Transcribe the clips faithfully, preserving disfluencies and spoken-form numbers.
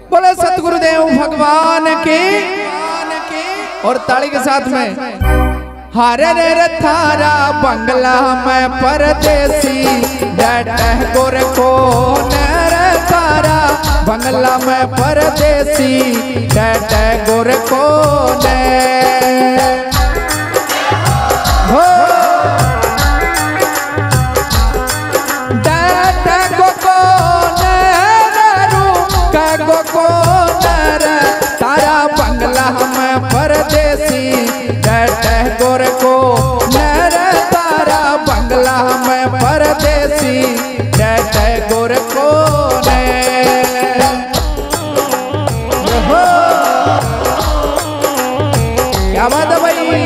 बोले सतगुरुदेव भगवान की। और ताली के साथ में हरे रे थारा बंगला में परदेसी डटह गोर को नरे थारा बंगला में परदेसी डटह गोर को ने हो डटह गो को नरू का गो को नर तारा बंगला में परदेसी डटह गोर को नर तारा बंगला में परदेसी डटह गोर को ने क्या बात है भाई।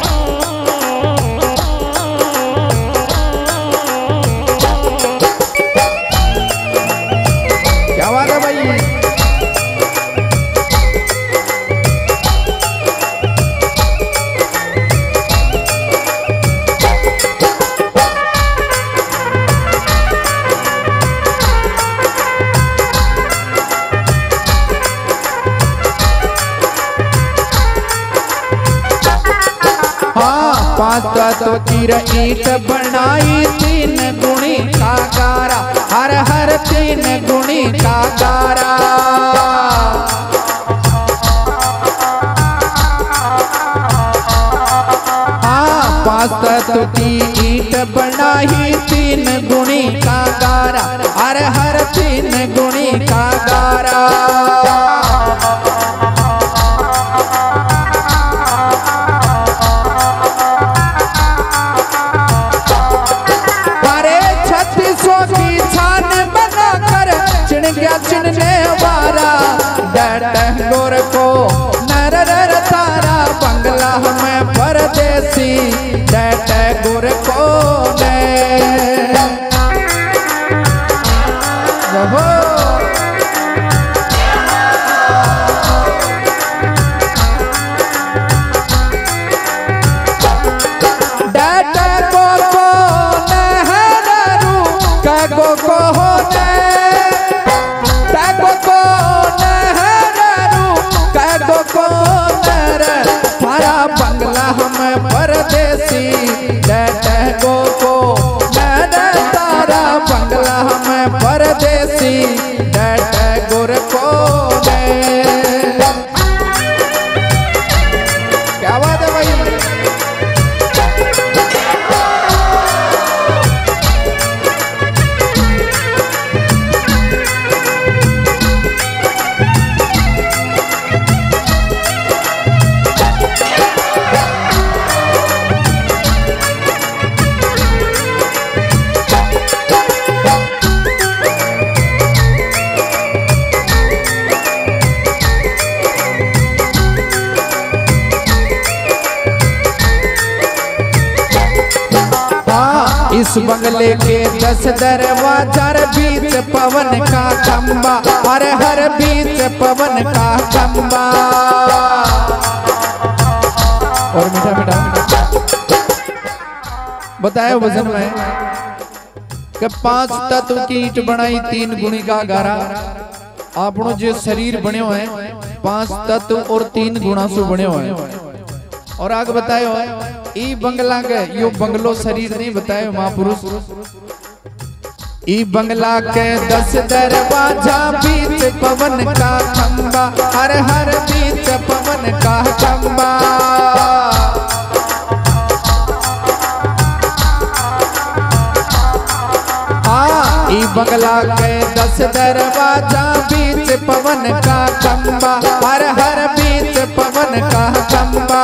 क्या बात है भाई। पांच तत्व की ईट बनाई तीन गुणी का गारा हर हर तीन गुणी का गारा। हाँ पांच तत्व की ईट बनाई तीन गुणी का गारा हर हर तीन गुणी का गारा। चिन्हने वाला डटह गोर को नर नर तारा बंगला में परदेसी डटह गोर को ने डटह गोर को नहरू का गो को ने बंगला में परदेसी डटह गो को नर तारा बंगला में परदेसी डटह गोर को ने क्या बात है भाई। इस बंगले के दस दरवाजा बीच पवन का खंबा हर हर बीच पवन का खंबा। और मीठा मीठा बताया वजन में कि पांच तत्व की ईट बनाई तीन गुणी का गारा। आपनो जो शरीर बने हुए हैं पांच तत्व और तीन गुणा से बने हुए हैं। और आगे बतायो ई बंगला के यो बंगलो शरीर नहीं बतायो महापुरुष। ई बंगला के दस दरवाजा बीच पवन का खंबा हर हर बीच पवन का खंबा। हाँ ई बंगला के दस दरवाजा बीच पवन का खंबा हर हर बीच पवन का खंबा।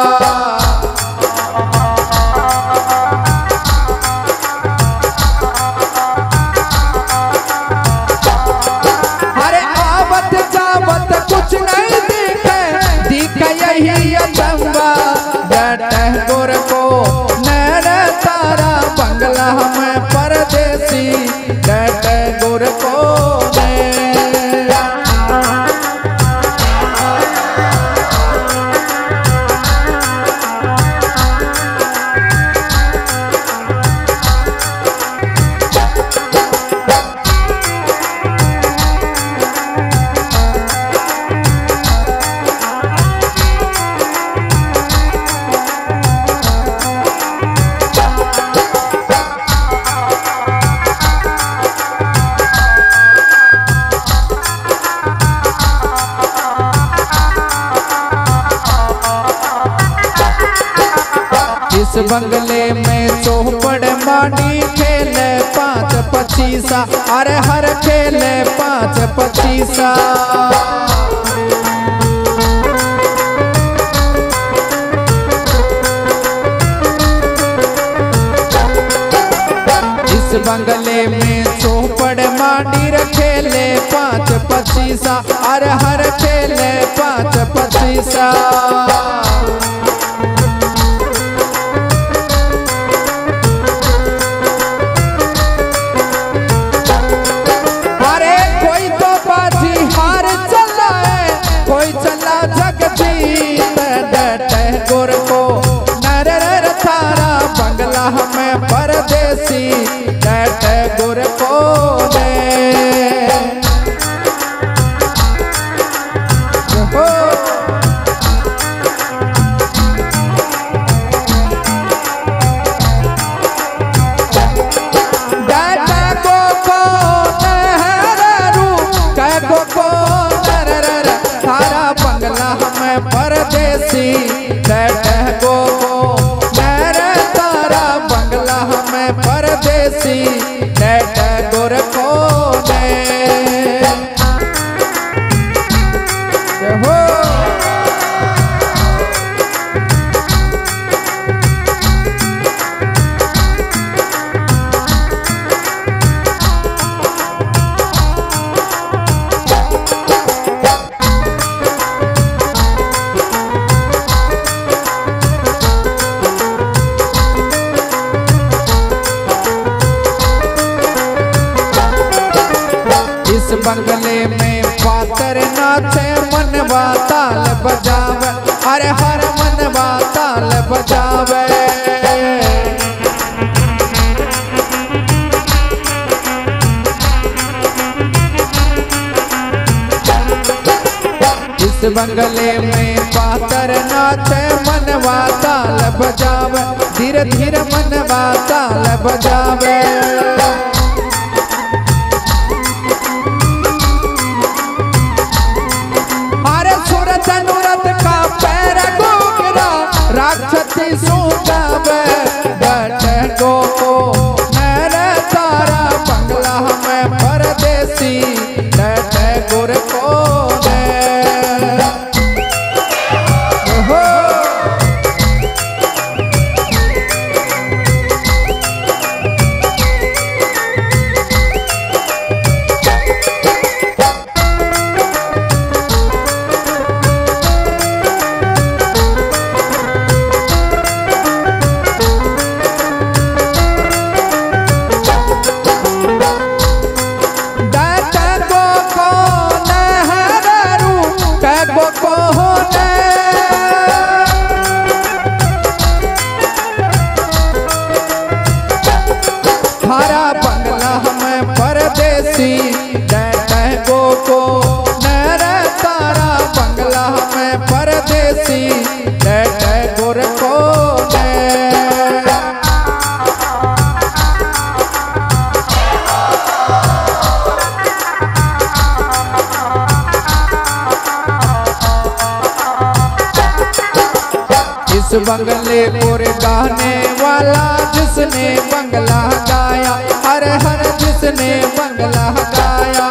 डटह गोर को नर तारा बंगला में परदेसी डटह गोर को ने जिस बंगले में चौपड़ मांडी खेले पाँच पचीसा, अरे हर खेले पाँच पचीसा। जिस बंगले में चौपड़ मांडी खेले पाँच पचीसा, अरे हर खेले पाँच पचीसा। हमें परदेसी डट गुर को दे डट गो को नहरू कह गो को नर थारा बंगला हमें परदेसी डट गो परदेसी डट गुर को दे हो। बंगले में पातर नाचे मनवा ताल बजावे, अरे हर मनवा ताल बजावे। इस बंगले में पातर नाचे मनवा ताल बजावे, धीरे धीरे मनवा ताल बजावे। राक्षसी सुगावे डट गो को नर तारा बंगला हमें परदेसी डट गुर को दे हो। थारा बंगला हमें परदेसी डट गो को नर तारा बंगला हमें परदेसी डट गुर को दे। इस बंगले पर गाने वाला जिसने बंगला गाया, हर हर जिसने बंगला गाया।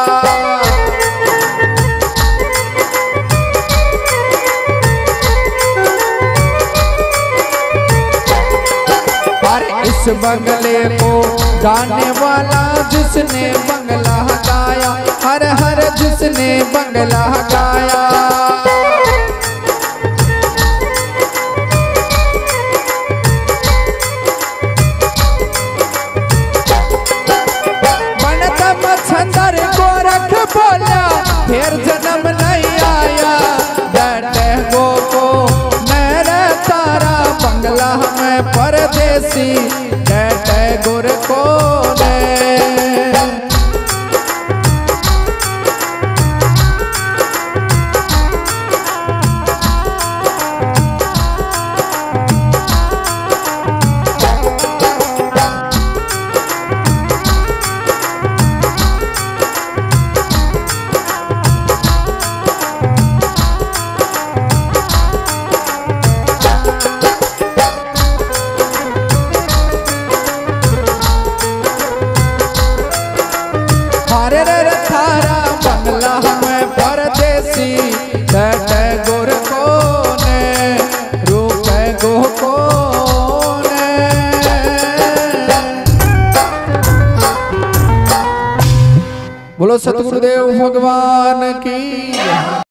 और इस बंगले को गाने वाला जिसने बंगला गाया, हर हर जिसने बंगला गाया। फिर जन्म नहीं आया डट गो को नर तारा बंगला हमें परदेसी डट गुर को दे। सतगुरुदेव भगवान की।